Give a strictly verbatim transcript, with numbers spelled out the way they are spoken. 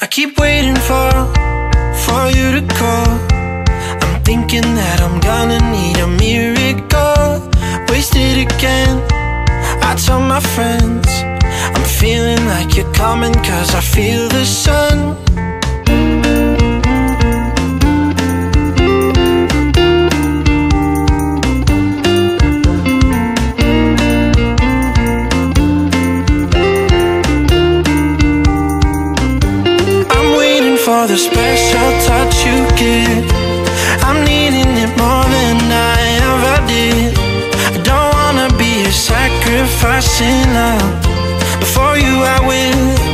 I keep waiting for, for you to call. I'm thinking that I'm gonna need a miracle. Wasted again, I tell my friends I'm feeling like you're coming, cause I feel the sun. For the special touch you give, I'm needing it more than I ever did. I don't wanna be a sacrifice in love. Before you I will